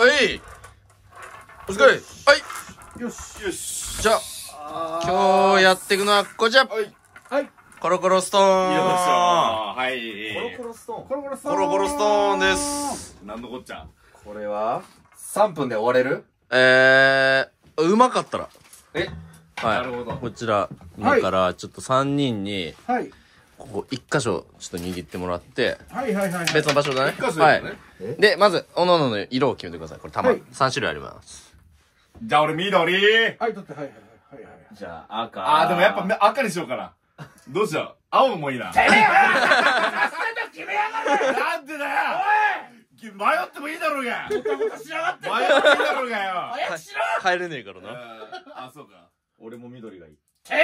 はいお疲れ。はいよし。 よし。じゃあ今日やっていくのはこちら。 はい。 コロコロストーン。 よっしゃー。はい。 コロコロストーン。コロコロストコーン。 ロコロストーンです。 なんのこっちゃ。 これは3分で終われる？ うまかったら。 え、 はい。 なるほどこちら、今からちょっと3人に、 はい。 ここ1箇所ちょっと握ってもらって、 はいはいはい。 別の場所だね。 一箇所はいだよね。 で、まず、おのおのの色を決めてください。これ玉、 はい 3種類あります。 じゃあ俺緑。 はい、取って、はいはいはいはい。 じゃあ赤。 でもやっぱ赤にしようかな。どうしよう。青もいいな。なんでだよ。迷ってもいいだろうが。迷ってもいいだろうがよ。 帰れねえからな。 あ、そうか。 俺も緑がいい。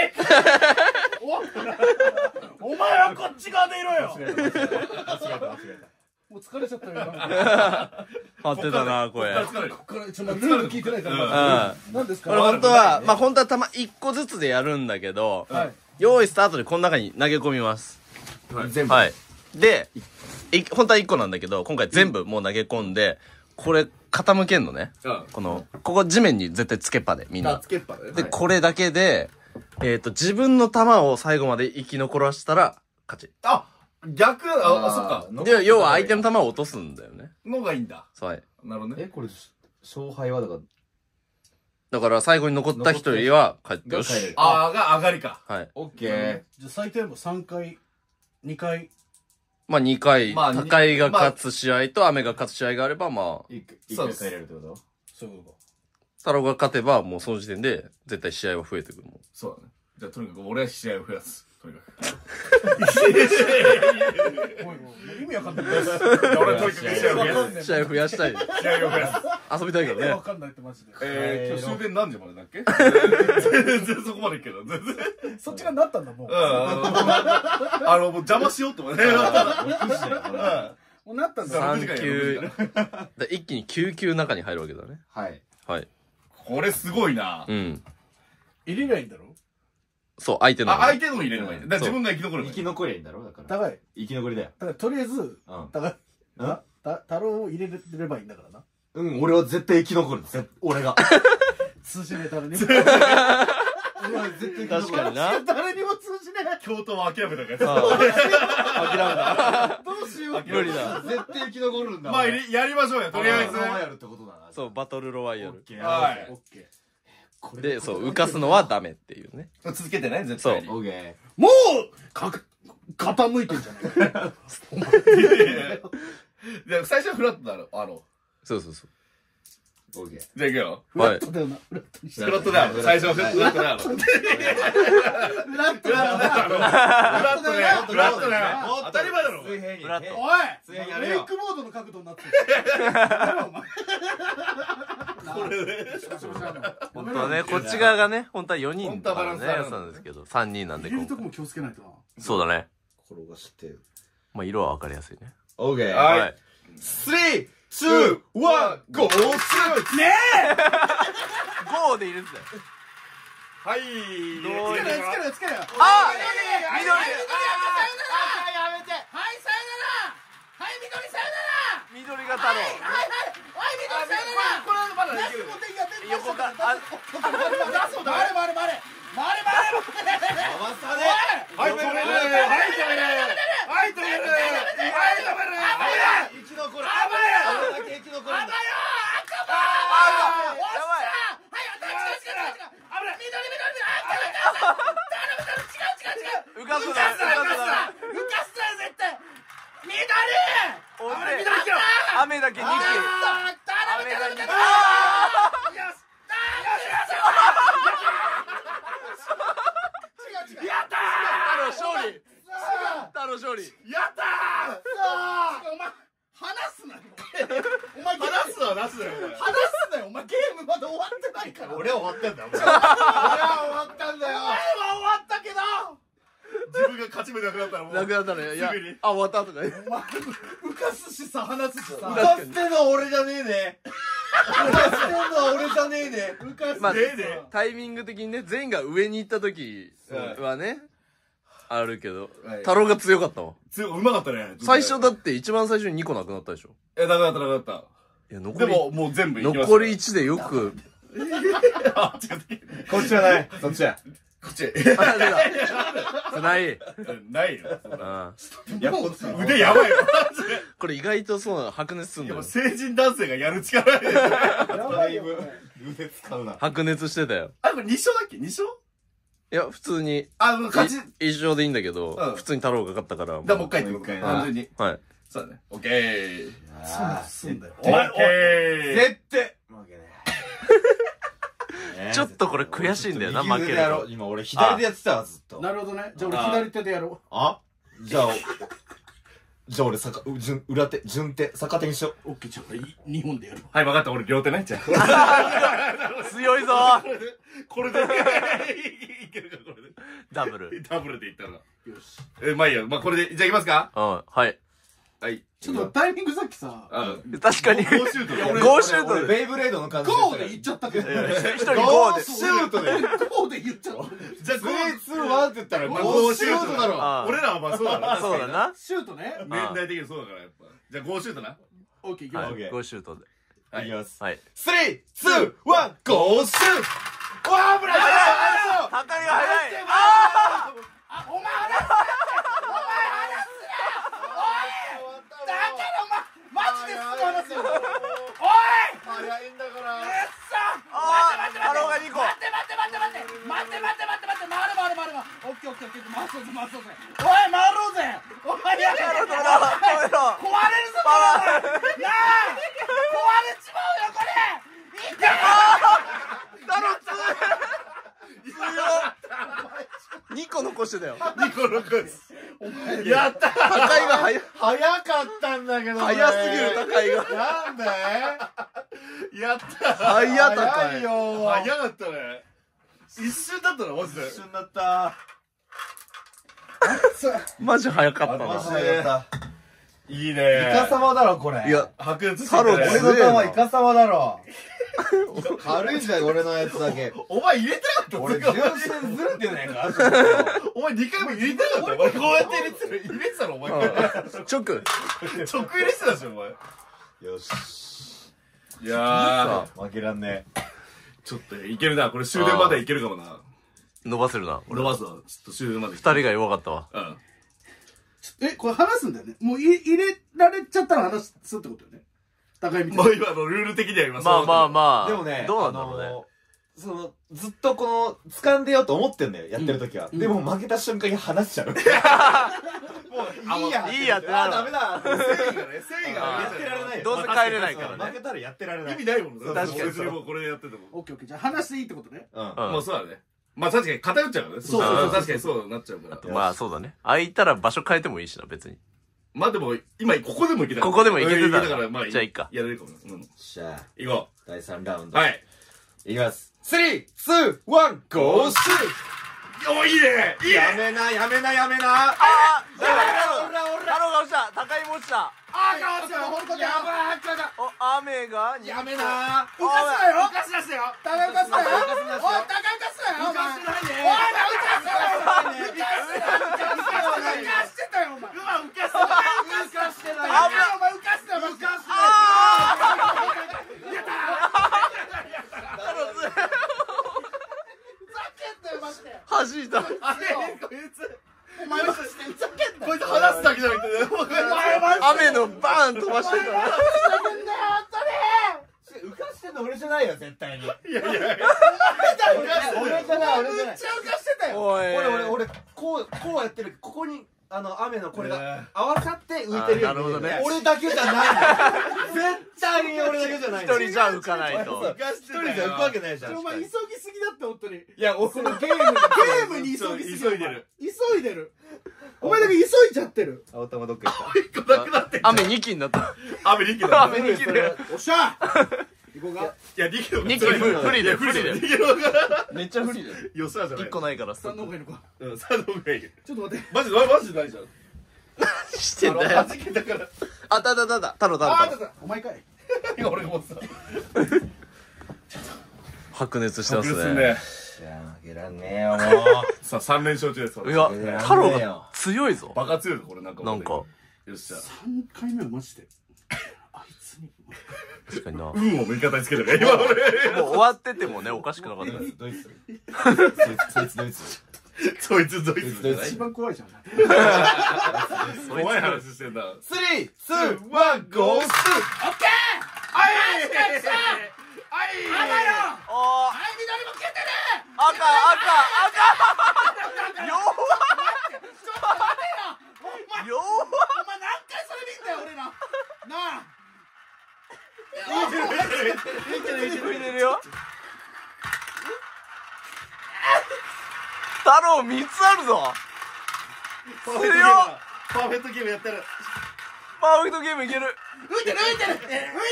お前はこっち側でいろよ。 間違えた。 もう疲れちゃったよ。 張ってたな、これ。 これちょっとルール聞いてないから。何ですか？ これ本当は、まあ本当は玉1個ずつでやるんだけど、 はい。 用意スタートでこの中に投げ込みます。 全部。 はい。で、本当は1個なんだけど、今回全部もう投げ込んで、これ傾けんのね。ここ地面に絶対つけっぱで、みんな。 つけっぱで。 で、これだけで、自分の球を最後まで生き残らせたら、勝ち。 あ、逆、あ、そっか。 で、要は相手の球を落とすんだよね。 のがいいんだ。 はい。 なるほどね。 これ、勝敗はだから、 だから最後に残った人よりは帰ってよし。 が帰れるあーが上がりか。 はい。 オッケー。 じゃあ最低でも3回、2回。 まあ2回、 まあ高井が勝つ試合と雨が勝つ試合があれば、まあ、 一回帰れるってこと？ そういうこ太郎が勝てば、もうその時点で、絶対試合は増えてくるもん。 そうだね。じゃあとにかく俺は試合を増やす。とにかく。 と。もう意味わかんない。 俺はとにかく試合を増やす。 試合増やしたい。 試合を増やす。 遊びたいからねわ。かんないってマジで。 今日終電何時までだっけ？全然そこまでいくけど、全然。 そっちがなったんだもう。 もう邪魔しようって思って。 もうなったんだ。 3球。一気に9球中に入るわけだね。 はい。 はい。 これすごいな。 うん。 入れりゃいいんだろ？ そう、相手の。 あ、相手のも入れればいい。だから自分が生き残る。 生き残りゃいいんだろだから。 高い。 生き残りだよ。 だからとりあえず、 うん。 高い。太郎を入れればいいんだからな。 うん、俺は絶対生き残る。俺が。 通じねえ誰にも。 俺は絶対生き残る。 確かにな。 誰にも通じねえ。 京都は諦めたから。 諦めた。 どうしよう。 無理だ。 絶対生き残るんだ。 まあ、やりましょうよ、とりあえず。 やるってことだな。 そう、バトルロワイヤル。 はいオッケー。 で、そう、浮かすのはダメっていうね。 続けてね、絶対に。 オッケもう傾いてんじゃないか。 で最初はフラットだろ、 そうそうそう。 ー。オッケー。 じゃあ行くよ。 フラットだよな。フラットにして。 フラットだよ。最初はフラットだよ。 フラットだよな。 フラットだよ。フラットだよ。当たり前だろ。 水平に。 フラットおい水平にやメれよ。 イクモードの角度になってる。やめろお前。 これね。 本当はね、こっち側がね、本当は4人本当はバランスね、やつなんですけど、3人なんで今回。 入れるとこも気をつけないとな。 そうだね。 転がして。 まあ、色は分かりやすいね。 オッケー。 はい。3、2、1、ゴーね 5で入れてたよ。 はい。 どうえ。つけないつけないつけない。 あ緑。 緑やめて。はいさよなら。はい緑さよなら。 緑が太郎。 はい緑さよなら。 これはまだできる。 横が、 回れ回れ回れ。回れ回れ。 回さね。 はい、止める。はい、止める。はい、止める。はい、止める。 生き残る。 あばよ。 俺だけ生き残るんだ。 浮かすな、浮かすな。雨だけ2球。雨が2球。太郎勝利。太郎勝利。 やったー。 お前話すなよ。お前話すのはなすだよ。 話すなよ。お前ゲームまだ終わってないから。 俺は終わったんだよ。 俺は終わったんだよ。お前は終わったけど。 自分が勝ち目なくなったらもう。 なくなったね。いやすぐに、 あ、終わったとかね。 お前浮かすしさ話すしさ。 浮かしてんのは俺じゃねえね。浮かしてんのは俺じゃねえね。 浮かすまあねえねタイミング的にね、全員が上に行った時はね、あるけど、 はい太郎が強かったわ。 うまかったね。 最初だって一番最初に2個なくなったでしょ。 なくなったなくなった。 いや、残でり、 ももう全部いきます。 残り1でよく、 あ、違う。 こっちはないそっちやこっち。 ない。 ないよ。そんうなんいやこっち腕やばいよ。 これ意外とそうなの、白熱すんいや、 だよ。 成人男性がやる力ないですね。 だいぶ腕使うな白熱してたよ。 あ、これ2勝だっけ ?2 勝いや、普通に、 あ、もう勝ち。 一勝でいいんだけど、 うん普通に太郎が勝ったから。 だ、もう一回言ってもう一回単純に。 はい。 そうだね。オッケー。 そうなんだよ。 オッケー。 絶対負けねちょっとこれ悔しいんだよな、 ちょっと負けると右腕でやろう。今俺左でやってたわずっとなるほどね。じゃあ俺左手でやろあじゃあ俺裏手順手逆手にしよう。オッケー、じゃあ俺2本でやるわ。 はい、分かった。俺両手ね。じゃあ。 強いぞこれで。いけるか、これで。 ダブル。 ダブルでいったら。 よし。 まあいいや。まあこれで、じゃあいきますか。 うん、はい。 はい。 ちょっとタイミングさっきさ、 うん。 確かに。 ゴーシュートで。 ゴーシュートで。 俺ベイブレードの感じゴーで言っちゃったけど。 一人ゴーで。 シュートでゴーで言っちゃった。 じゃあ、 スリーツーワンって言ったらまあゴーシュートだろあ俺らはまあそうだな。 そうだな。 シュートね。 年代的にそうだから、やっぱ。じゃあ、ゴーシュートな。 オッケー、いきましょう。 はい。ゴーシュートで。 はいいきますはい。 スリーツーワンゴーシュートわあ危ない高いが早いあ、お前離すなお前離すなおいだからお前、マジですぐ離すよおい早いんだからうっさ太郎が2個。 待って回るオッケー回そうぜおい回ろうぜお前やめろ壊れるぞこれなあ壊れちまうよこれいけ 2個残してたよ。 ニコロ君。やった高いが早い。 早かったんだけどね早すぎる高いが。 なんでやった早高い。 早いよ早かったね。一瞬だったらマジで。 一瞬だったマジ早かったマジな。 で早かったいいね。 イカ様だろこれいや、 白熱して太郎俺の玉イカ様だろ軽いんだよ俺のやつだけお前入れてなかった俺俺純粋にずれてねえかお前2回も入れてなかったお前こうやって入れてたろお前直直。 入れてたでしょお前よしいや負けらんねえちょっといけるなこれ終電までいけるかもな伸ばせるな。 伸ばすわちょっと終電まで二人が弱かったわ。 うんこれ話すんだよねもう入れられちゃったら話すってことよね高いみたいなもう今のルール的には今まあまあまあ。 でもねどうなんだろうね。 そのずっとこの掴んでようと思ってんだよやってる時はでも負けた瞬間に離しちゃうもういいやってなるダメだ繊維がね繊維がやってられないよどうせ帰れないからね。 負けたらやってられない意味ないもんそう確確かに別にもうこれでやっててもオッケーじゃあ話していいってことねうんうんまあそうだねまあ確かに偏っちゃうからねそう確かにそうなっちゃうからまあそうだね。空いたら場所変えてもいいしな、別に。 まあでも今ここでもいけたここでもいけてたからまあじゃあいいかやれるかもうんしゃあ行こ第3ラウンドうはいいきます3、2、1、ゴーシおいいねいいューねやめなあー太郎が落ちた高いも落ちたあーかわちゃんほんとかやばいお、雨がやめな浮かすなよ浮かし出してよ高い浮かすなよおい高い浮かすなよお前おい浮かしてたよお前浮かしてたよお前お前浮かしてたよ浮かしてマジで弾いた。 あれこいつお前マジでふざけんなよこいつ話すだけじゃなくてねお前マジで雨のバーン飛ばしてたから。 ふざけんなよ浮かしてんの俺じゃないよ絶対にいやいや俺じゃないめっちゃ浮かしてたよおい。 俺こうやってるここに雨のこれが合わさって浮いてるよなるほどね俺だけじゃない絶対に俺だけじゃない一人じゃ浮かないと。 一人じゃ浮くわけないじゃんお前急ぎすぎだって本当にいや俺ゲゲームに急ぎすぎ急いでる急いでるお前だけ急いじゃってる青玉どっか行っ一個なくなってんじゃん雨2機になった。 雨2キロ雨2機で。 おっしゃ行こうかいや2キロ 2機不利で不利で。 2キロがめっちゃ不利だよ。 よさじゃない 1個ないからさ 3。の方がいいのかうん3の方がいいちょっと待ってマジでないじゃんしてんだよ。 弾けたからあ、太郎太郎。 お前かい今俺が持ってた白熱してますね。 ですねいや負けらんねえよもさあ3連勝中ですいや、太郎が強いぞ。 バカ強いぞこれなんかなんか。 よっしゃ 3回目はマジであいつに確かにな。もう運を味方につけてる今俺終わっててもね、おかしくなかった。 ドイツそいつドイツそいつドイツじゃない一番怖いじゃん。 怖い話してんだ 3、2、1、ゴースオッケー。はい、よし。はい、 おー、 緑も消えてる。 赤弱お前何回それ見んだよ俺ら。なあ。 見てるよ。太郎3つあるぞ。 パーフェクトゲームだパーフェクトゲームやってるパーフェクトゲームいける。 浮いてるって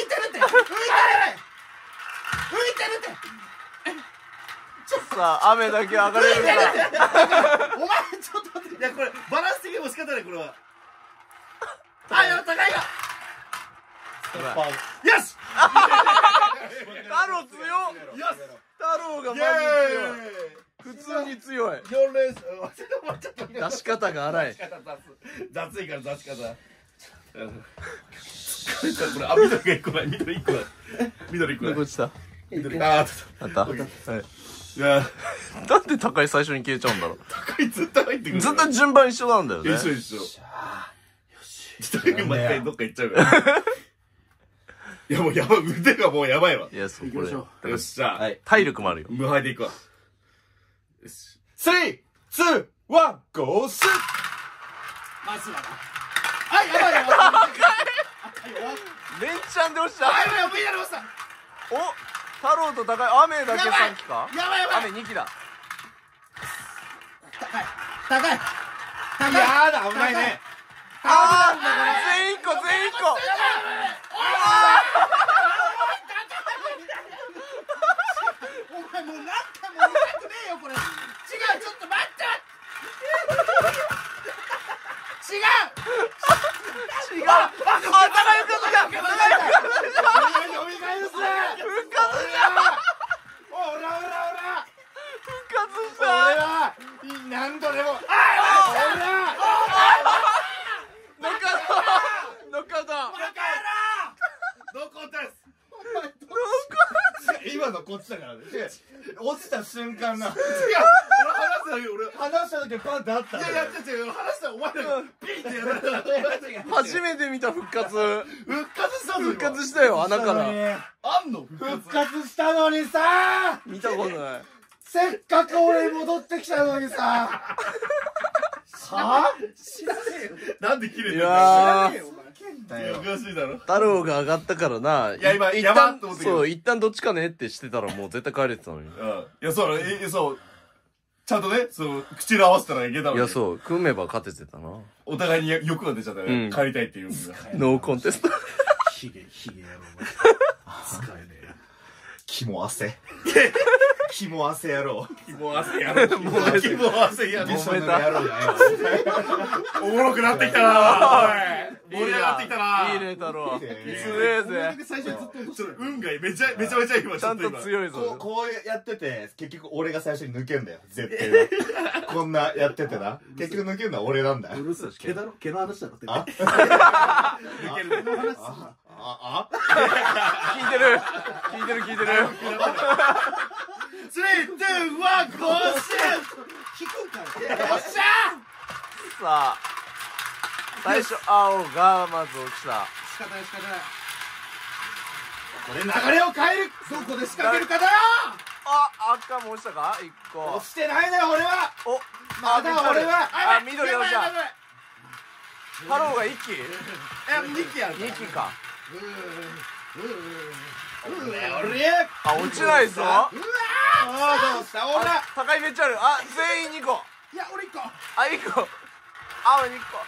さあ、雨だけ上がれるか。 お前ちょっと待って。 いやこれバランス的にも仕方ないこれはあ、やったかいが。 よし太郎強っ。 よし太郎がマジイエ強い。 ーイ普通に強い。 4連勝出し方が荒い。 雑いから出し方これ緑が1個ない緑1個ない緑1個ないどこ落ちた？ 緑あったあった。はい。 いやなんで高い最初に消えちゃうんだろう。 高いずっと入ってくるずっと順番一緒なんだよね。 一緒一緒ちょっと毎回どっか行っちゃうからいやもうやばい腕がもうやばいわいや、そう、これ。 よっしゃはい体力もあるよ。 無敗でいくわよし 3、2、1、ゴースまずはな。はい、やばいよ。 連チャンで落ちた。 はい、やばいやりました。 お、太郎と高い。雨だけ3機か？ やばいやばい。 雨2機だ。 高い。 やだ、危ないね。 あー、全員1個、全員1個。 お前もう何回も言いたくねえよこれ。違う、ちょっと待って。違う。 違う。あ、高い復活だ。高い復活だ。 お願いです。 復活したおら。 復活した。 俺は何度でも。 ノックアウト。ノックアウト。 どこです今のこっちだからね。落ちた瞬間な。 違う俺話したよ俺話した時パンってあったんだよ。 いや違う話したらお前らがピンってやられた初めて見た復活。 復活したぞ復活したよ、穴から。 あんの復活したのにさ。 見たことない。 せっかく俺戻ってきたのにさ。は？知らねえよ。 なんで切れてんいだよやー、 おかしいだろ太郎が上がったからな。 いや今一やばっ旦と思ったけどそう、一旦どっちかねってしてたらもう絶対帰れてたのに。 いやそうそうちゃんとねそう口を合わせたらいけたのにいや、そう、組めば勝ててたな。 お互いに欲が出ちゃったね帰りたいっていうノーコンテスト。 ヒゲやろお前。使えねえ。 肝汗。肝汗野郎。 肝汗やろ肝汗やろ揉めた。 野郎だよ。 おもろくなってきたなおい盛り上がってきたないいね、太郎。強えぜ。 最初にずっと落としてる。 運がめちゃめちゃ今ちゃんと強いぞ。 こうやってて、結局俺が最初に抜けんだよ。絶対な。こんなやっててな。結局抜けるのは俺なんだよ。 うるさい。毛だろ？毛の話だろってね。 抜ける毛の話。 聞いてる。聞いてる、聞いてる。 3、2、1、ゴーシ聞くんかい。 ューよっしゃさあ、最初、青がまず落ちた。 仕方ない仕方ない。 これ流れを変える。 どこで仕掛けるかだよ。 あ、赤も落ちたか ?1 個。 落ちてないのよ、俺は。 お、 まだ俺は。 あ、緑落ちた。太郎が1機 2機やる ?2 機か。 俺あ、落ちないぞ。 どうしたおら。 高いめっちゃある。あ、全員2個。 いや、俺1個。 あ、1個。青2個。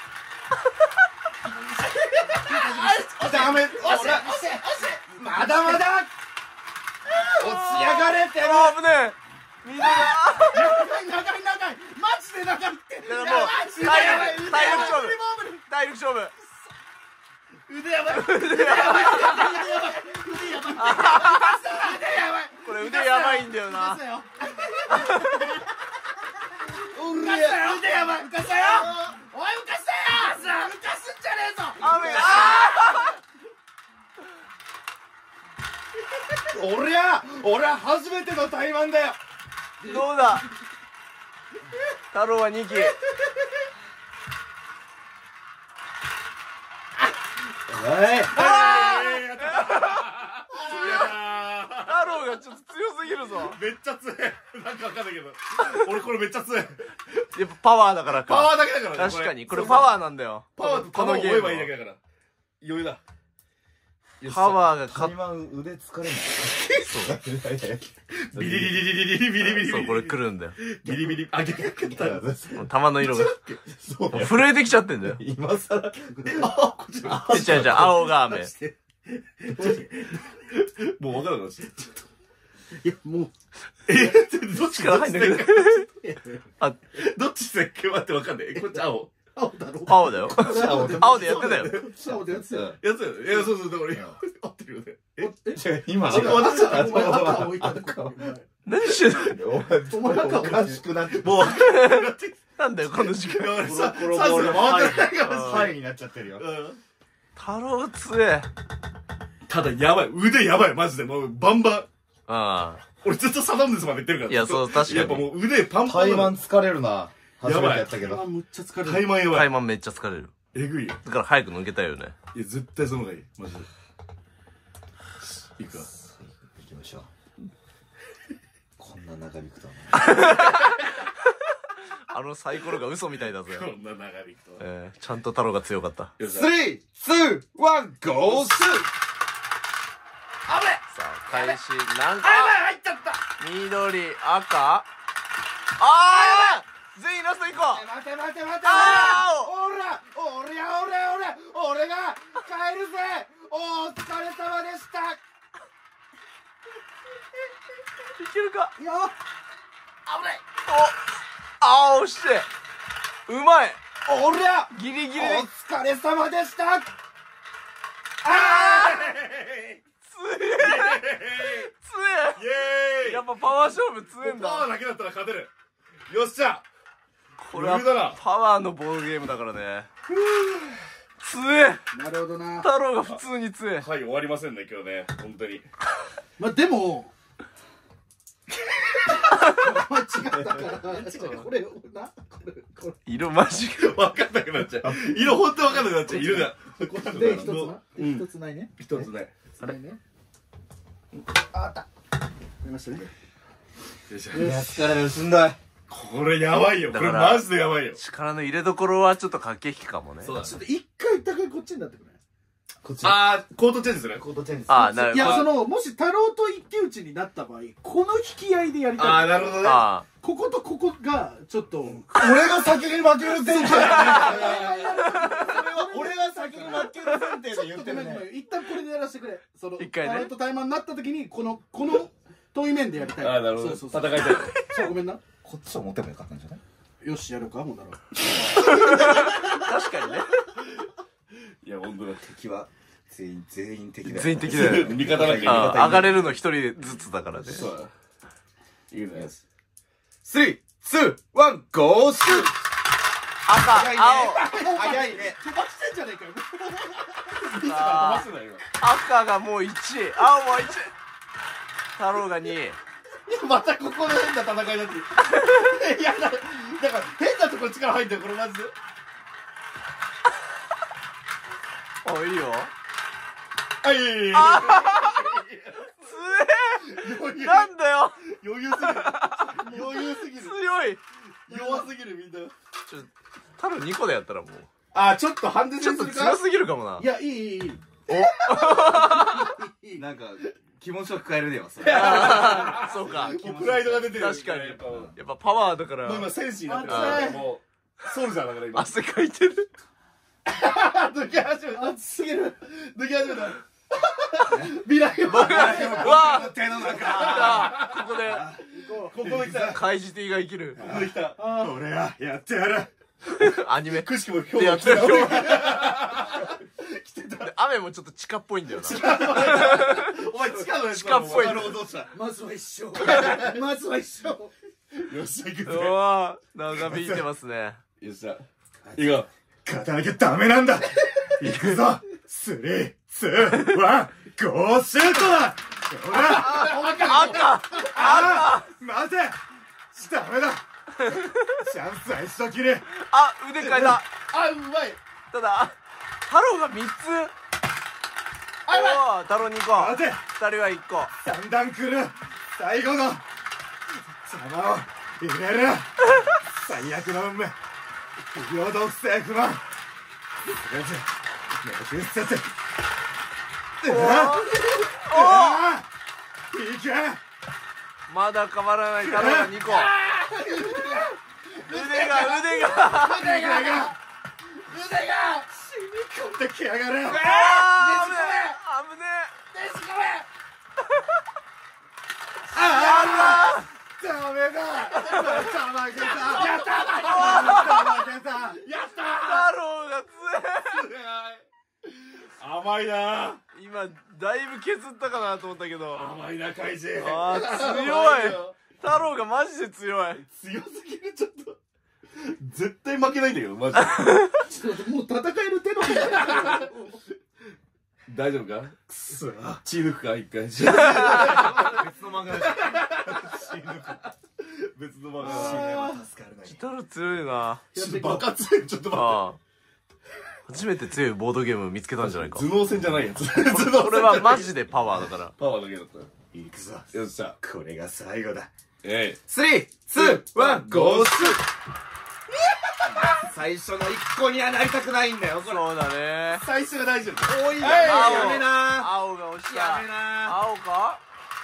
ダメ。まだまだ。落ちやがれってもあ、危ねえ。緑が。 長い。マジで長いって。 だからもう、体力勝負。 腕やばいこれ腕やばいんだよな。 浮かしたよ。おい浮かしたよ。浮かすんじゃねえぞ。 雨が。 俺は初めての怠慢だよ。 どうだ太郎は2機。 おい太郎がちょっと強すぎるぞ。 めっちゃ強い。なんかわかんないけど俺これめっちゃ強い。 やっぱパワーだからか。 パワーだけだからね。 確かにこれパワーなんだよ。 パワーとこのゲーム球を追えばいいだけだから。余裕だ。 パワーが怠慢腕疲れない。 ビリリリリリリリビリビリ。 そうこれ来るんだよ。 ビリビリ。あ、逆だった。 玉の色がそう震えてきちゃってんだよ。 今さらこっちだ。 違う青が雨。 もう分からなくなっちゃった。 いやもうどっち力入んなくなる。あ、 どっちだっけ待って分かんない。こっち青。 青だろ。 青だよ。青でやってたよ。 青でやってたよ。 やつやね。いや、そうそう、だから、合ってるよね。 今違う、私だ。 お前赤置いたのか。 何してんの。 お前赤おかしくなってもう、 なんだよこの時間。 だからさ、 コロコロさすが回ってないからハイになっちゃってるよ。 太郎強え。 ただ、やばい。腕やばい、マジで。もう、バンバン。 あ俺ずっとサダムですまで言ってるから。 いやそう確かにやっぱもう腕パンパン怠だから。 慢疲れるな。初めてやったけど。 むっちゃ疲れる。 あ。 怠慢やばい。 タイマンめっちゃ疲れる。 えぐいよ。 だから早く抜けたいよね。 いや、絶対その方がいい。マジで。いいか。 行きましょう。こんな長引くとは。 あのサイコロが嘘みたいだぜ。 こんな長引くと。 ちゃんと太郎が強かった。 よっしゃ。 3、2、1、ゴースさあ開始何か。 入っちゃった緑赤。あー全員ラスト1個。 待て待て待て。 あ俺が帰るぜ。お疲れ様でした。 いけるか。 いやあー押してうまい。 俺らギリギリでお疲れ様でした。 強えイエーイ。 やっぱパワー勝負強えんパワーだ。 だけだったら勝てる。よっしゃ。 これは余裕だなパワーのボードゲームだからね。強え。 なるほどな。 太郎が普通に強え。 はい、終わりませんね、今日ね。本当に。 まあでも間違ったから違うこれなこれ色マジか。 わかんなくなっちゃう。色ほんとわかんなくなっちゃう。色が。 で一つな一つないね。 一つね。 あれね。あった。ありましたね。 よいしょ。 いや、疲れる、しんどい。 これやばいよ。これだからマジでやばいよ。 力の入れどころはちょっと駆け引きかもね。 そうだねちょっと一回高いこっちになってくれ。 こっち。 あー、コートチェンジする。 コートチェンジ。 あーなるいやそのもし太郎と一騎打ちになった場合この引き合いでやりたい。 あー、なるほどね。 あこことここがちょっと俺が先に負ける前提。俺が先に負ける前提で言ってるね。 一旦これでやらせてくれ。その一回ね太郎とタイマンになった時にこの遠い面でやりたい。 あー、なるほど。 そうそうそう。 戦いたい。 そうごめんな。 こっちを持てばよかったんじゃない？ よしやるかもうなら。 確かにね。 いや、ほんとだ。 敵は全員敵だよ。 全員的だよ。 味方なんかあー上がれるの一人ずつだからね。 そうだ。いいね。 3、2、1、ゴース赤青早いね。 飛ばしてんじゃねえかよ。 あ飛ばせないよ。 赤がもう1青も1太郎が2。 またここの変な戦いになってる。いや、だから変なところ力入ってる、これマジで。 おいいよ。 はい。 強えなんだよ余裕すぎる。余裕すぎる。 強い。 弱すぎる、みんな。 太郎2個でやったらもうあ、ちょっとハンデちょっと強すぎるかもな。 いやいい。 なんか気持ちよく変えるでよそれ。 そうか。 プライドが出てる。 確かに。やっぱパワーだからもう今戦士になってる熱いもう、ソルジャーだから今。 汗かいてる。 抜け始めた。 熱すぎる。 抜け始めた。 未来を。 うわぁ手の中。 ここでここに来た。こ怪事艇が生きる。 こに来た。 俺がやってやる。 アニメ。 くしくも今でやっ日来た。 てる。で雨もちょっと地下っぽいんだよな。 お前地下のやつ地下っぽいなるほど、どうした。 まずは一生。まずは一生。 よっしゃ、行くぜ。 うわぁ長引いてますね。 よっしゃ。行こ勝たなきゃダメなんだ。行くぞ。3、2、1、ゴーシュートだ。 待てダメだチャンスは一度きりあ、腕変えた。 あ、うまい。 ただ太郎が3つ。おお、太郎2個、 待て 2人は1個。 三段来る最後の玉を入れる最悪の運命不平等不正不満全てなくせていけまだ変わらない太郎が2個。腕が腕が死に込んできやがれあー、危ねえ。 デジコメ。 ダメだまた負けたやった負けたやった太郎が甘いな今だいぶ削ったかなと思ったけど。 甘いなカイジあー、強い。太郎がマジで強い。 強すぎるちょっと絶対負けないんだけどマジでちょっともう戦える手のひら。 大丈夫かくそ血抜くか一回別の漫画で別の漫死ね画ば助かるのに太郎強いな。 ちょっとバカ強いちょっと待ああ、初めて強いボードゲーム見つけたんじゃないか。 って頭脳戦じゃないやつ頭脳戦これはマジでパワーだから。 パワーだけだった行くぞよっしゃこれが最後だえい 3、2、1、ゴース最初の1個にはなりたくないんだよこれそうだね。 最初が大事だ多いんだ青やめな青が押した。 やめな青か。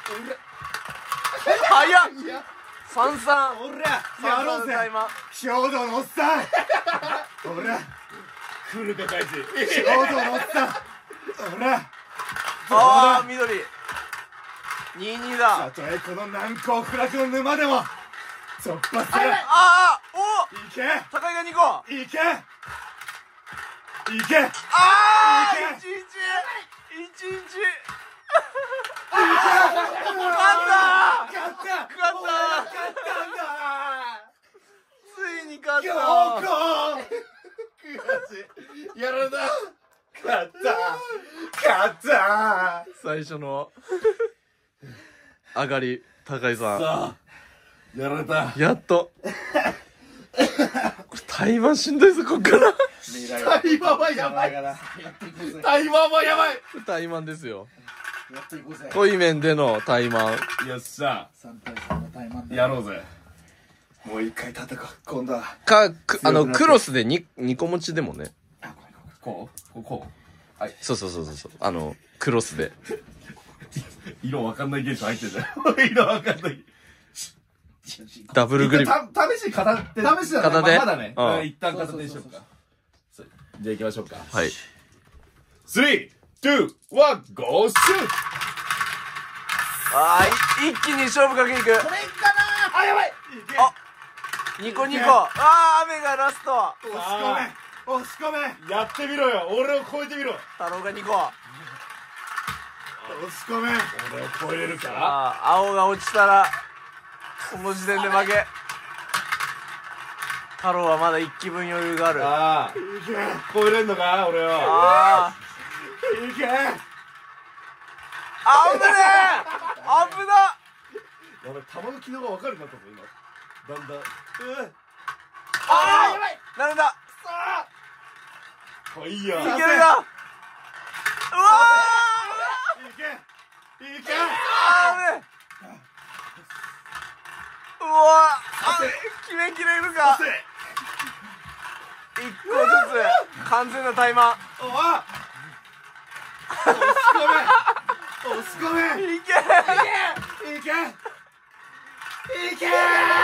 早っ。三三。 おらやろうぜタイマー。 兵道のおっさんおら来るかカイジ兵道のおっさんおらああ、緑。22だ。 たとえこの難攻不落の沼でも突破するああ、お、 いけ高井が2個。 いけいけああ、 いけ 11。勝った勝った勝った勝ったんだついに勝っ強た。 行悔しいやられた勝った勝った最初の上がり、高井ささあやられたん。やっと。これ対マンしんどいぞ、こっから。 タイマーはやばいタイマーはやばい対マンですよ。 やっていこうぜ。 濃い面での対マン。 よっしゃ 3対3のタイマンだ。 やろうぜもう一回戦う今度はか、クロスで2個持ちでもね。 こうこうそうクロスで。 色わかんない現象入ってんだよ色わかんないダブルグリップ。 試しに片手試しだね。 片手まだねうん一旦片手にしようかそうじゃあ行きましょうかはい。 3、2、1、ゴーシュあー、一気に勝負かけに行く。 これかなあ、やばい。 2個2個。あー、雨がラスト。 押し込め押し込めーやってみろよ俺を超えてみろ太郎が2個。 押し込め俺を超えれるかあー、青が落ちたら、その時点で負け。太郎はまだ1気分余裕がある。 ああ超えれんのか俺をあいけー、危ねえ危な。 やばい弾の軌道が分かるようになったぞ今だんだんあー、やばい。ダメだ。 あいいやいけるが。うわいけいけあー、危ねえ。うわあ、決めきれるか。1個ずつ完全なタイマー。 おわ押し込めいけ。 いけいけ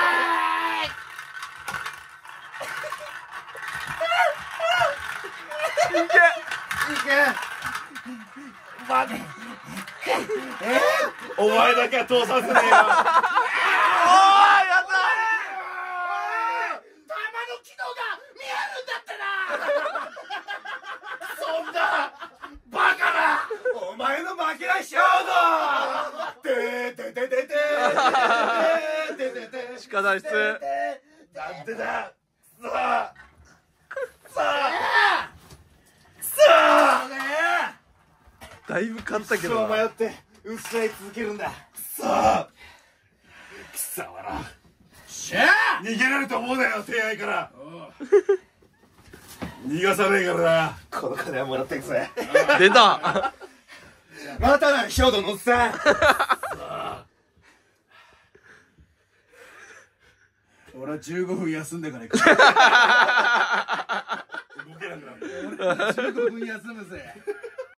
いけ。 お前だけは通させねえよおー、やった弾の軌道が見えるんだってな。そんなバカな。 お前の負けない兵道てててててててて地下脱出。 なんでださあだいぶ勝ったけそうどな。 迷って失い続けるんだ。くそー、貴様らしゃあ逃げられると思うなよ、手合いから逃がさねえからな。この金はもらってくぜ。 出た。 またな、兵道のおっさん。 俺は15分休んでから行く。 動けなくなる。 15分休むぜ。